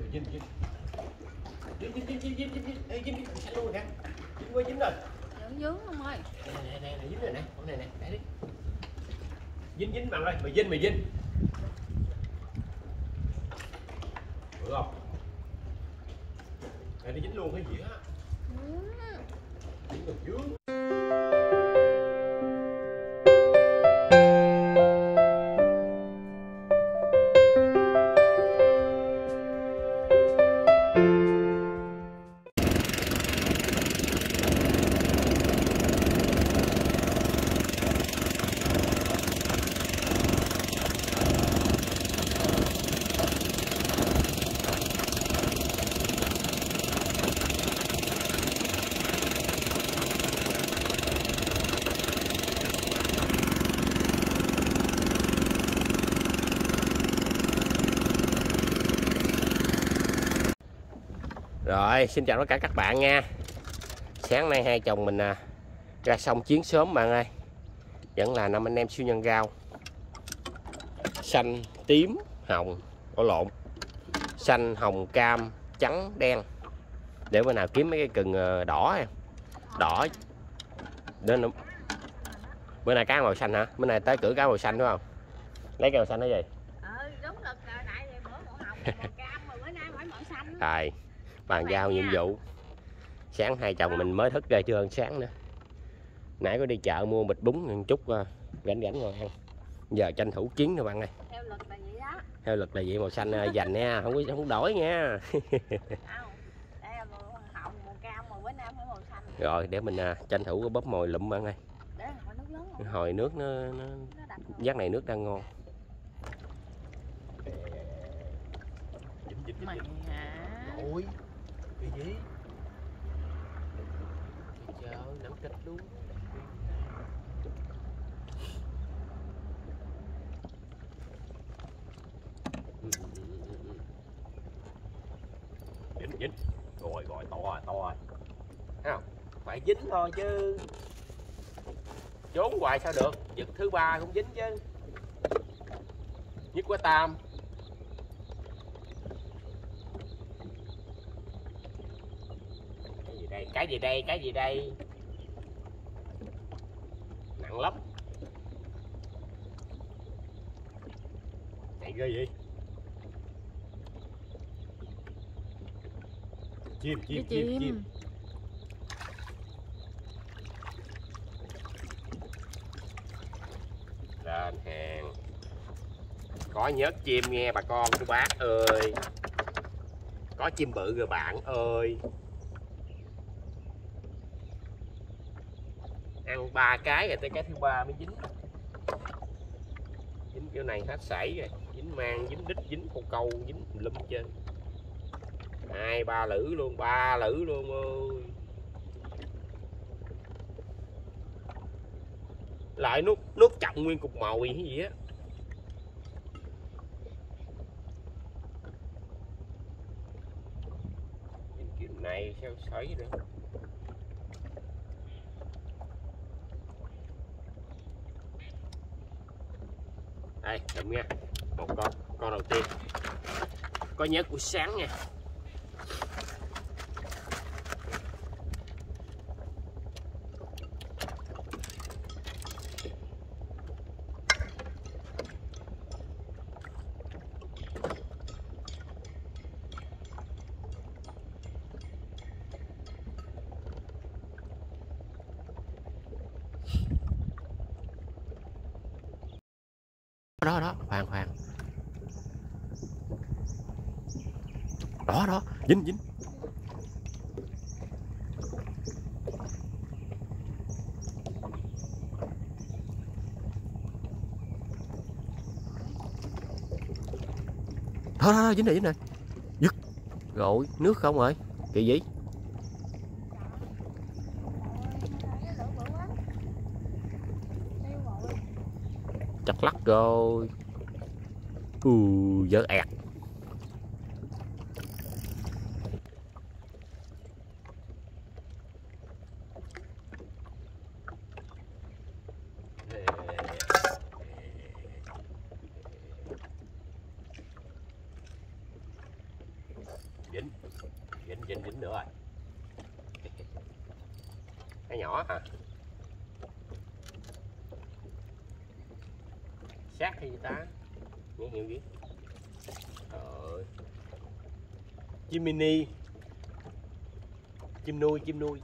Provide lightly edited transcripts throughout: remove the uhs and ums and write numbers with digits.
dính dính xanh luôn kìa, dính quá dính rồi. Vẫn dướng không ơi. Nè dính rồi nè, con này nè, để đi. Dính bạn ơi, mày dính. Được không? Này nó dính luôn cái gì á. Dính rồi dướng. Rồi, xin chào tất cả các bạn nha. Sáng nay hai chồng mình ra xong chuyến sớm bạn ơi. Vẫn là 5 anh em siêu nhân rau. Xanh, tím, hồng, lộn. Xanh, hồng, cam, trắng, đen. Để bữa nào kiếm mấy cái cần đỏ. Đỏ. Đến bữa nay cá màu xanh hả? Bữa nay tới cửa cá màu xanh đúng không? Lấy cái màu xanh đó gì? Đúng rồi, tại bữa màu hồng, màu cam mà bữa nay phải màu xanh. Rồi, bàn giao nhiệm vụ. Sáng hai chồng mình mới thức ra chưa ăn sáng nữa. Nãy có đi chợ mua bịch bún một chút rảnh ngồi ăn. Giờ tranh thủ chiến rồi bạn ơi. Theo luật là vậy đó. Theo luật là vậy, màu xanh dành nha, không đổi nha. Không, đây là màu hồng, màu cam mà bữa nay phải màu xanh. Rồi để mình tranh thủ cái bóp mồi lụm bạn ơi. Để hồi nước lớn không? Hồi nước nó giác này nước đang ngon. Mày hả? Ôi, cái gì? Trời ơi, nắm kịch luôn. Dính. Rồi, to rồi. Thấy không? Phải dính thôi chứ. Trốn hoài sao được? Giật thứ ba cũng dính chứ. Nhất quá tam. Cái gì đây? Nặng lắm. Chạy ghê vậy? Chim. Lên hàng. Có nhớt chim nghe bà con của bác ơi. Có chim bự rồi bạn ơi. Ăn 3 cái rồi tới cái thứ ba mới dính. Dính kiểu này hết sảy rồi. Dính mang, dính đít, dính câu, dính lum chơi. 2-3 lữ luôn, 3 lữ luôn ơi. Lại nuốt trọng nguyên cục mồi hay gì á. Nhìn kiểu này sao sấy nữa. Đây, đụng nha. Một con đầu tiên. Có nhớt buổi sáng nha. Đó, khoan. Đó, dính. Đó, dính này. Dứt. Rồi, nước không rồi. Kỳ gì? Chặt lắc rồi. Dở ẹt. dính nữa rồi. Cái nhỏ hả? Sát hay gì ta? Nhãn hiệu gì? Chim mini, chim nuôi.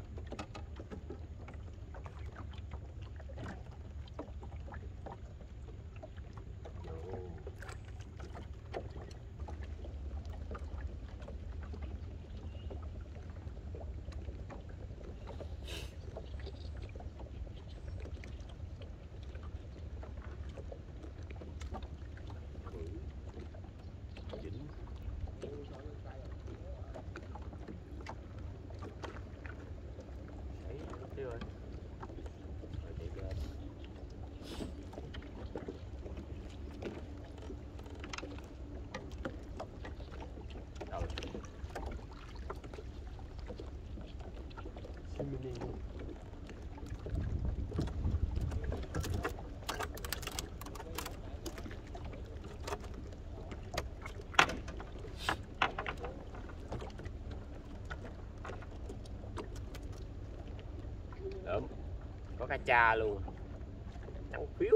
Đúng. Có cá cha luôn, trắng phiếu.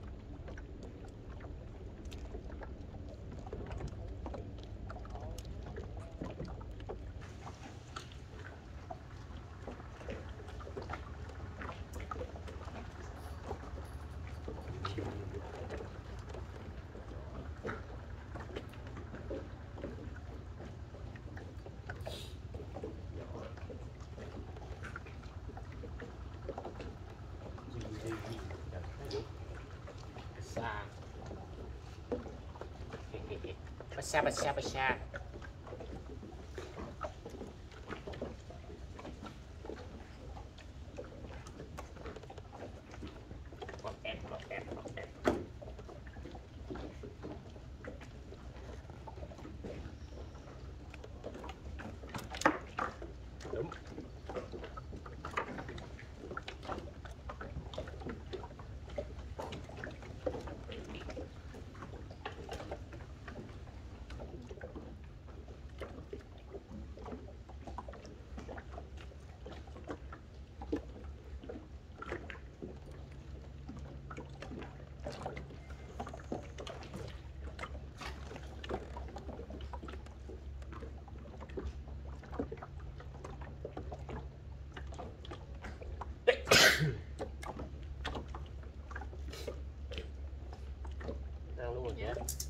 Basa. Đúng. Ăn luôn rồi chứ.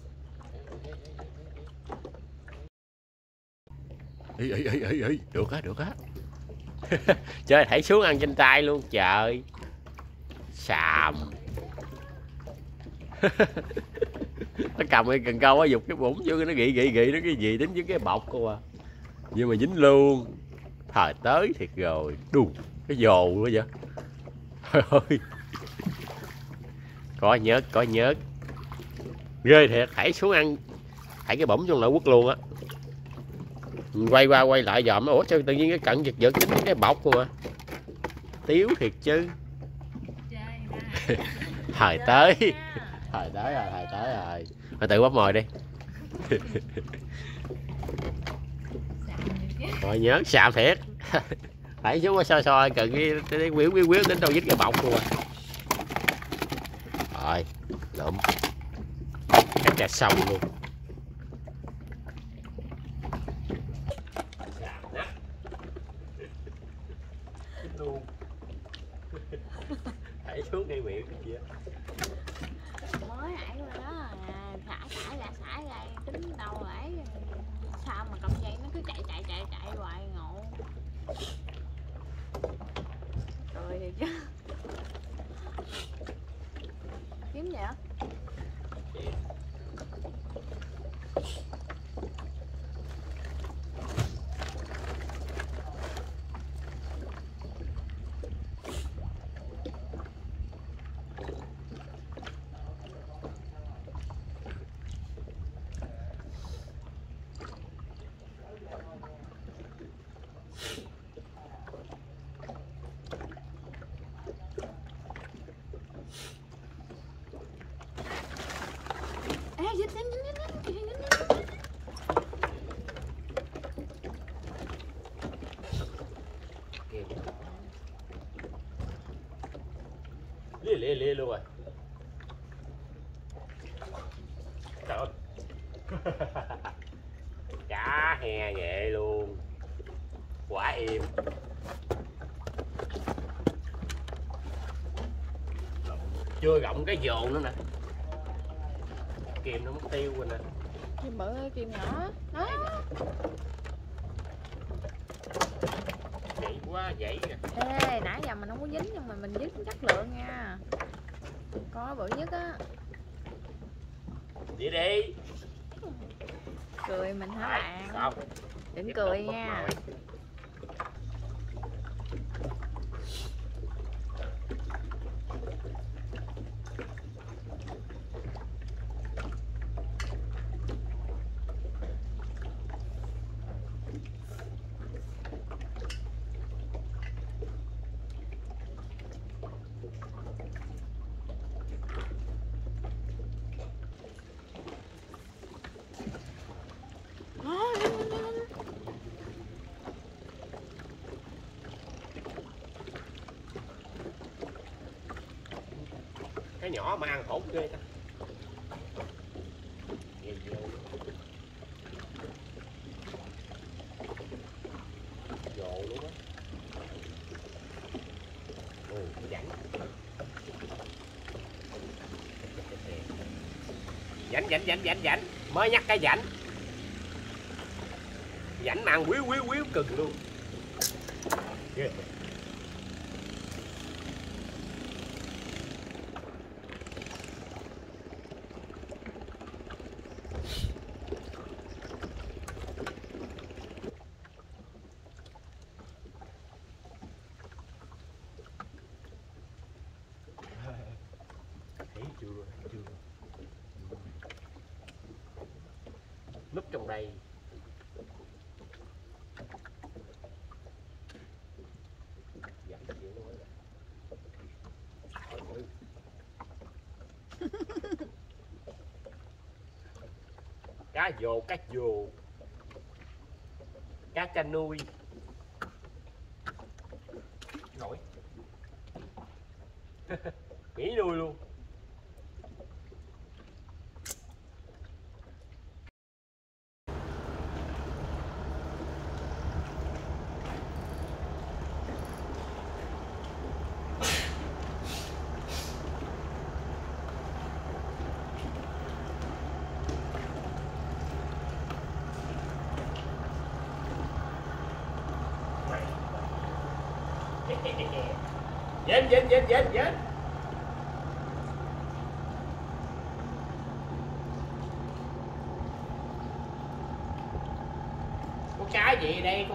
Ý, được á. Chơi thảy xuống ăn trên tay luôn trời. Xàm. Nó cầm cái cần câu á, giục cái bụng vô nó gị nó cái gì đến với cái bọc cô à. Nhưng mà dính luôn. Thời tới thiệt rồi. Đù, cái dồ quá vậy. Trời ơi. Có nhớt. Ghê thiệt, thảy xuống ăn. Thảy cái bổng trong lại quất luôn á. Quay qua quay lại dòm, ủa sao tự nhiên cái cận giật dính cái bọc không à. Tiếu thiệt chứ. Thời tới rồi. Thôi tự bóp mồi đi. Rồi nhớ xàm thiệt. Phải xuống soi cần cái quyếu đến đâu dính cái bọc luôn à. Rồi lụm cái trà xong luôn. Thảy xuống ngay miệng cái gì á. Mới nãy qua đó thả ra tính đâu ấy sao mà cầm dây nó cứ chạy hoài ngộ rồi thì chứ kiếm gì á. lia luôn rồi. Trời ơi. Cá he nhẹ luôn, quả im. Chưa gọng cái dồn nữa nè, kìm nó mất tiêu rồi nè. Kim bự ơi, kim nhỏ đó. Vậy quá vậy kìa. Ê, nãy giờ mình không có dính nhưng mà mình dính chất lượng nha. Có bự nhất á. Đi đi. Cười mình hả bạn? Không. Đừng cười nha. Cái nhỏ mà ăn hổn ghê ta. Dồ luôn á. Ồ, rảnh. Rảnh. Mới nhắc cái rảnh. Rảnh mà ăn quýu cừng luôn. Yeah. Thấy chưa? Núp trong đây. Cá dồ, cá cha nuôi. Nổi. Nghỉ nuôi luôn. Dính. Con cá gì đây?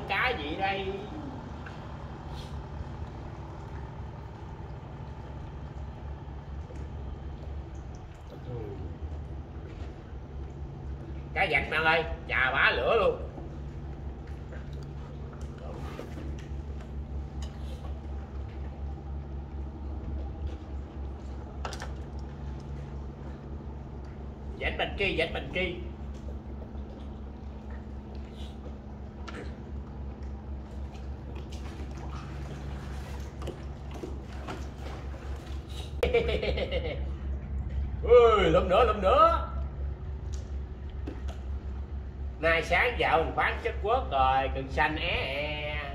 Cá dạch bạn ơi, chà bá lửa luôn. Dạch bành ki. Ui, lụm nữa. Nay sáng dạo mình bán chất quất rồi, cần xanh é.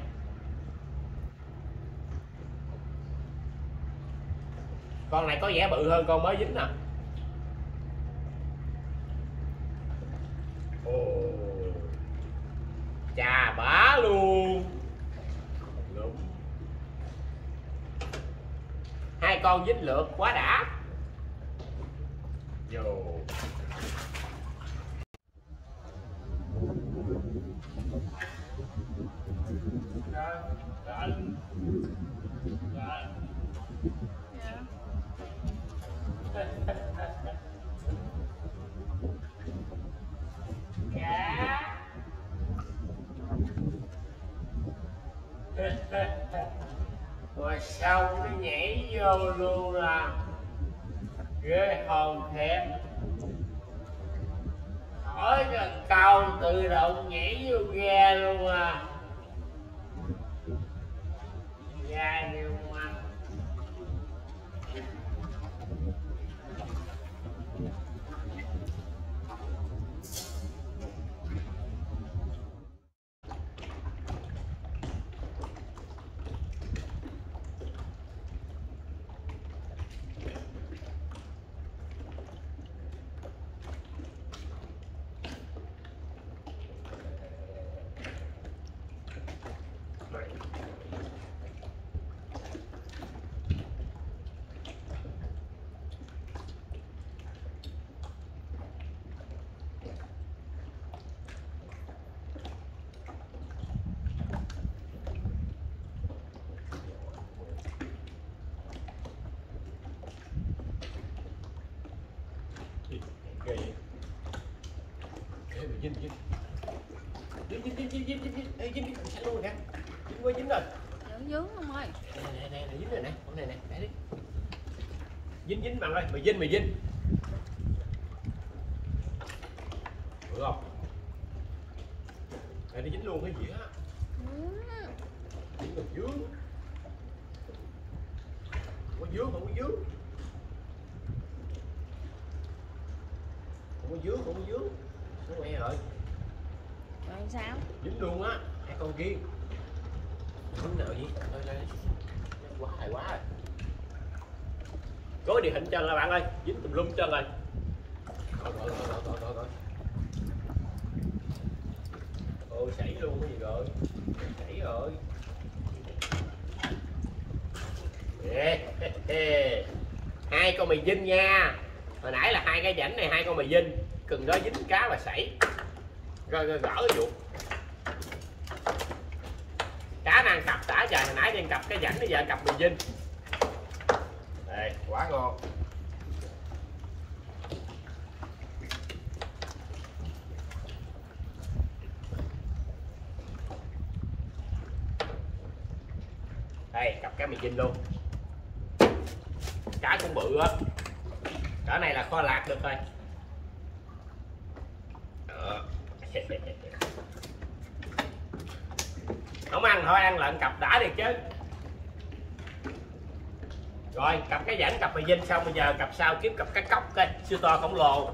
Con này có vẻ bự hơn con mới dính nè. Ồ, chà bá luôn. Đúng. 2 con dính lượt quá đã. Vô. Rồi xong nó nhảy vô luôn là ghê hồn thiệt. Hỏi cần câu tự động nhảy vô ghe luôn à. Ghe nhiều mà. dính sẵn luôn rồi nè, dính quá dính rồi. Dướng dướng không ơi. Nè dính rồi nè, con này nè, để đi. Dính bạn ơi, mày dính. Được không? Đây nó dính luôn cái gì á. Dính rồi dướng. Không có dướng. Không có dướng. Nó mẹ rồi. Rồi sao? Dính luôn á, hai con kia. Dính nào gì? Đây. Quá rồi. Gối đi hình chân rồi bạn ơi, dính tùm lum chân rồi. Rồi. Ôi sảy luôn cái gì rồi. Sảy rồi. Hai con mì dinh nha. Hồi nãy là hai cái rãnh này, hai con mì dinh. Cần đó dính cá và sảy. Rồi gỡ cái ruột. Cá đang cặp đã trời, hồi nãy đang cặp cái rãnh, bây giờ cặp mì dinh. Đây, quá ngon. Đây, cặp cá mì dinh luôn. Cá cũng bự á. Cỡ này là kho lạc được rồi. Không ăn thôi, ăn lợn cặp đã được chứ. Rồi, cặp cái rãnh, cặp mì dinh xong, bây giờ cặp sau kiếm cặp cá cóc coi, siêu to khổng lồ.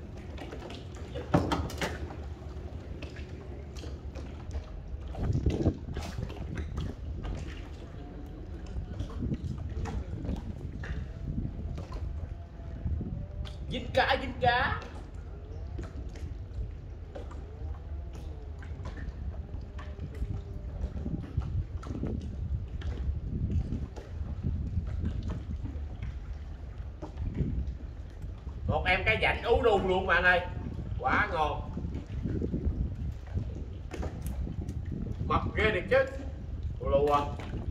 Dính cá. Một em cái rãnh ú đun luôn bạn ơi. Quá ngon. Mập ghê được chứ. Lùa.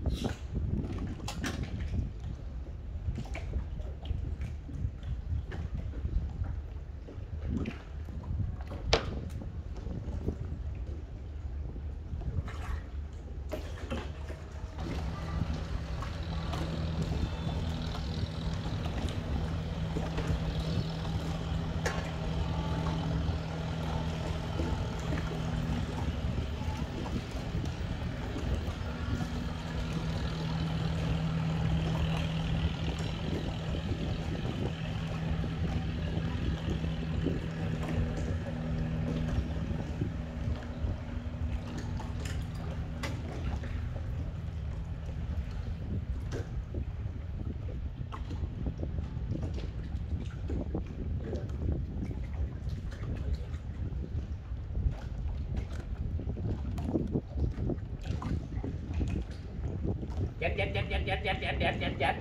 Chánh.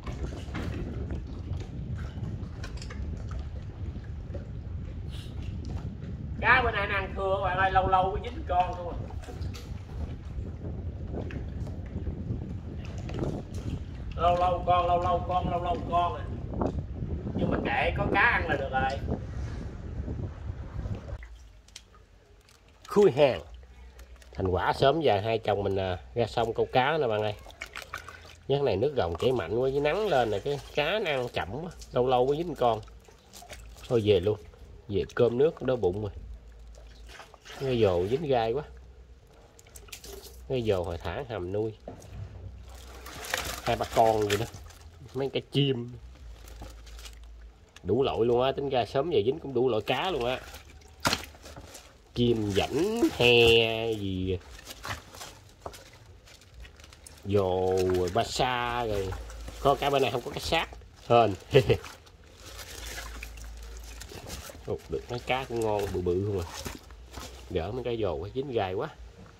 Cá bữa nay nó ăn thưa các bạn ơi, lâu mới dính con không à. Lâu con à. Nhưng mà kệ, có cá ăn là được rồi. Khui hàng. Thành quả sớm giờ hai chồng mình ra sông câu cá nè bạn ơi. Nhắc này nước gồng chảy mạnh quá, với nắng lên là cái cá nó ăn chậm quá, lâu mới dính con. Thôi về luôn, về cơm nước đói bụng rồi. Cái dồ dính gai quá. Cái dồ hồi thả hầm nuôi 2-3 con vậy đó. Mấy cái chim đủ loại luôn á, tính ra sớm giờ dính cũng đủ loại cá luôn á. Chim rảnh he gì, dồ ba sa rồi. Có cả bên này không có cái xác hên. Được mấy cá cũng ngon, bự không à. Gỡ mấy cái dồ dính gai quá.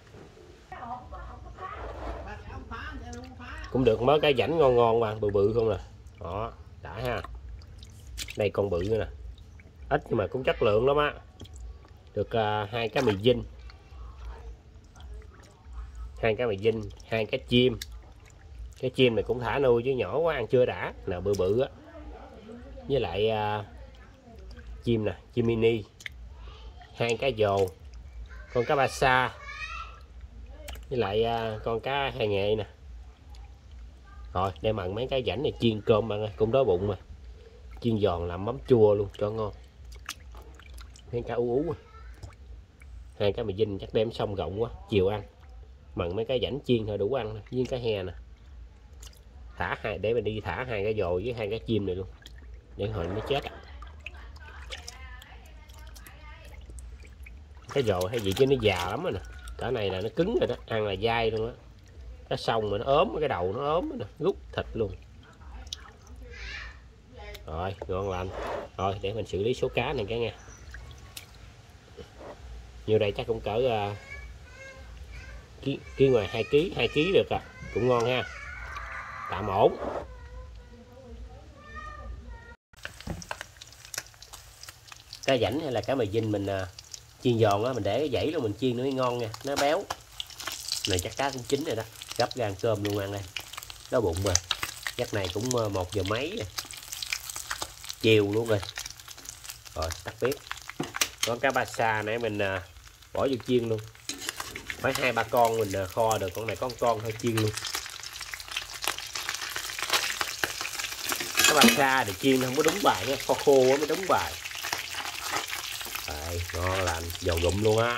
Cũng được mấy cái rảnh ngon mà, bự không nè. Đó, đã ha. Đây con bự nữa nè. Ít nhưng mà cũng chất lượng lắm á. Được 2 cái mì dinh. 2 cái mì dinh, 2 cái chim. Cái chim này cũng thả nuôi chứ nhỏ quá ăn chưa đã. Nào bự á. Với lại chim nè, chim mini. 2 cá dồ, con cá ba sa với lại con cá hai nghệ nè. Rồi để mặn mấy cái rảnh này chiên cơm bạn ơi, cũng đói bụng mà. Chiên giòn làm mắm chua luôn cho ngon. Mấy cá ú ú. 2 cá mì dinh chắc đem xong rộng quá, chiều ăn. Mặn mấy cái rảnh chiên thôi đủ ăn với cá he nè. Thả hai để mình đi thả 2 cái dồ với 2 cái chim này luôn. Để hồi nó chết. Cái dồ hay gì chứ nó già lắm rồi nè. Cỡ này là nó cứng rồi đó, ăn là dai luôn á. Cái xong mà nó ốm, cái đầu nó ốm nè, rút thịt luôn. Rồi, ngon lành. Rồi, để mình xử lý số cá này cái nha. Như đây chắc cũng cỡ ký ngoài 2 kg được à. Cũng ngon ha. Tạm ổn. Cá rảnh hay là cá mì dinh mình chiên giòn á, mình để cái dãy luôn mình chiên nó mới ngon nha, nó béo. Này chắc cá cũng chín rồi đó, gấp ra ăn cơm luôn ăn đây. Đói bụng mà. Chắc này cũng 1 giờ mấy rồi. Chiều luôn rồi. Rồi tắt bếp. Con cá ba sa nãy mình bỏ vô chiên luôn. Phải 2-3 con mình kho được, con này có con thôi chiên luôn. Cá ba sa thì chiên không có đúng bài nha, kho khô mới đúng bài. Đấy, ngon lành, giòn rụm luôn á.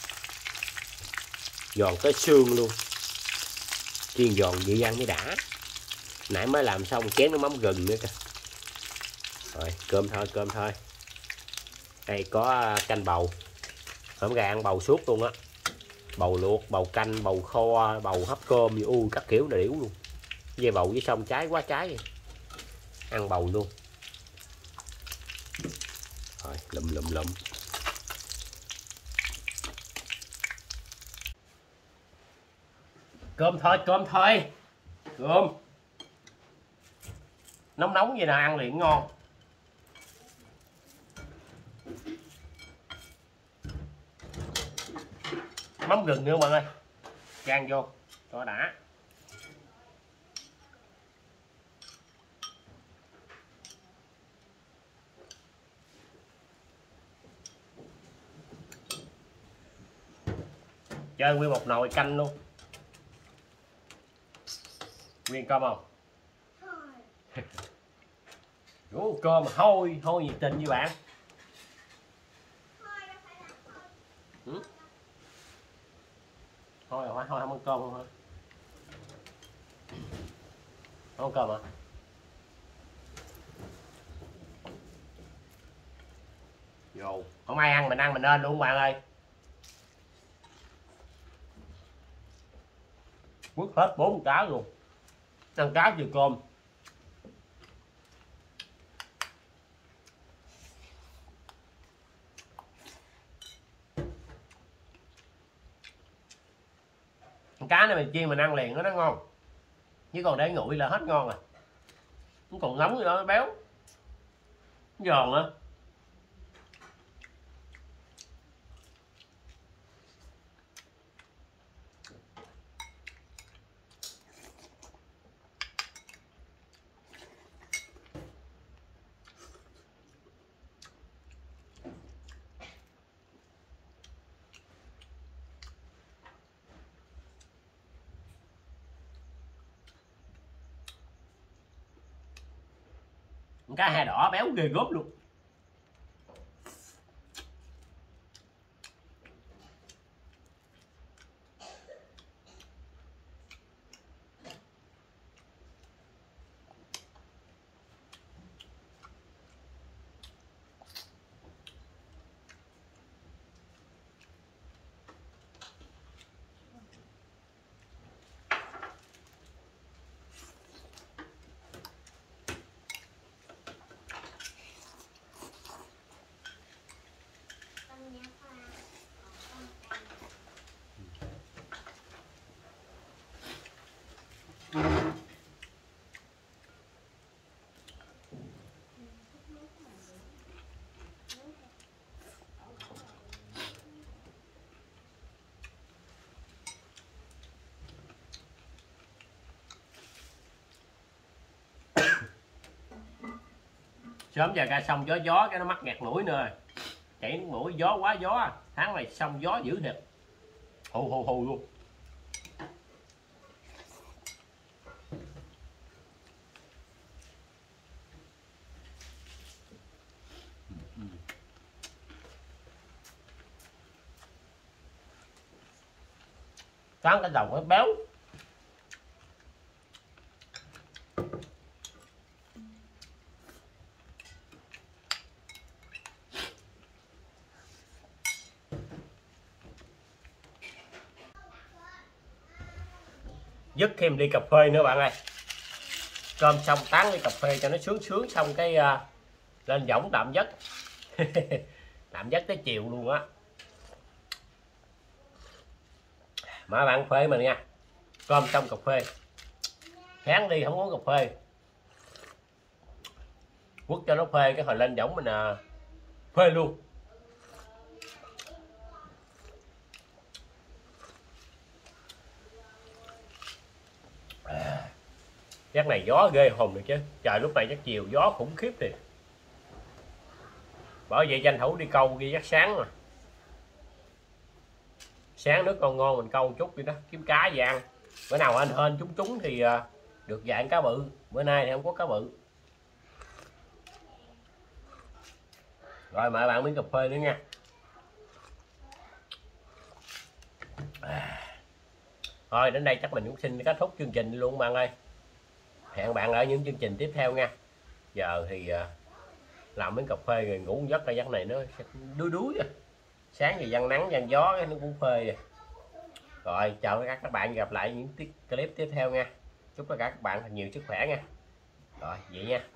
Giòn tới xương luôn. Chiên giòn vậy ăn mới đã. Nãy mới làm xong chén nước mắm gừng nữa kìa. Rồi cơm thôi. Đây có canh bầu. Hôm gà ăn bầu suốt luôn á. Bầu luộc, bầu canh, bầu kho, bầu hấp cơm gì các kiểu là điểu luôn. Về bầu với xong trái quá trái vậy. Ăn bầu luôn. Rồi lụm. Cơm thôi. Cơm. Nóng vậy nào ăn liền ngon. Mắm gừng nữa bạn ơi. Chan vô cho đã. Chơi nguyên một nồi canh luôn. Nguyên cơm không? Ủa, cơm hôi nhiệt tình như bạn. Thôi không ăn cơm không hả? Không ăn cơm hả? Vô, không ai ăn mình nên luôn bạn ơi. Quất hết 4 cá luôn. Ăn cá trừ cơm. Cá này mình chiên mình ăn liền nó ngon. Chứ còn để nguội là hết ngon rồi. Nó còn nóng gì đó nó béo. Giòn á. Cá hai đỏ béo ghê gớm luôn. Sớm giờ ra xong gió cái nó mắc ngạt mũi nữa. chảy nước mũi, gió quá gió à. Tháng này xong gió dữ thiệt, hù hù hù luôn. Tráng cái đầu nó béo. Dứt thêm ly cà phê nữa bạn ơi. Cơm xong tán ly cà phê cho nó sướng sướng, xong cái lên võng tạm giấc. Tạm giấc tới chiều luôn á. Mà bạn phê mình nha, cơm xong cà phê, kháng đi không uống cà phê, quất cho nó phê, cái hồi lên võng mình phê luôn. Chắc này gió ghê hồn được chứ, trời lúc này chắc chiều gió khủng khiếp thì. Bởi vậy tranh thủ đi câu ghi giấc sáng mà. Sáng nước ngon ngon mình câu một chút đi đó, kiếm cá về ăn. Bữa nào anh hên trúng thì được dạng cá bự, bữa nay thì không có cá bự. Rồi mời bạn miếng cà phê nữa nha. Thôi đến đây chắc mình cũng xin kết thúc chương trình luôn bạn ơi. Hẹn bạn ở những chương trình tiếp theo nha. Giờ thì làm miếng cà phê rồi ngủ giấc, cái giấc này nó đuối đuối à. Sáng thì giăng nắng giăng gió cái nó cũng phê rồi. Rồi chào các bạn, gặp lại những clip tiếp theo nha. Chúc tất cả các bạn thật nhiều sức khỏe nha. Rồi vậy nha.